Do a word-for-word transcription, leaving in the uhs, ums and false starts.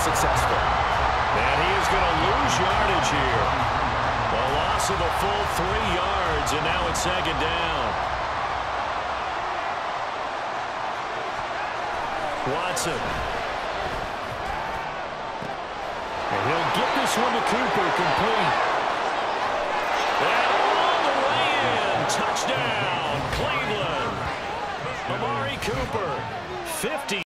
successful. And he is going to lose yardage here. A loss of a full three yards, and now it's second down. Watson. And he'll get this one to Cooper, complete. And all the way in. Touchdown, Cleveland. Amari Cooper, fifty.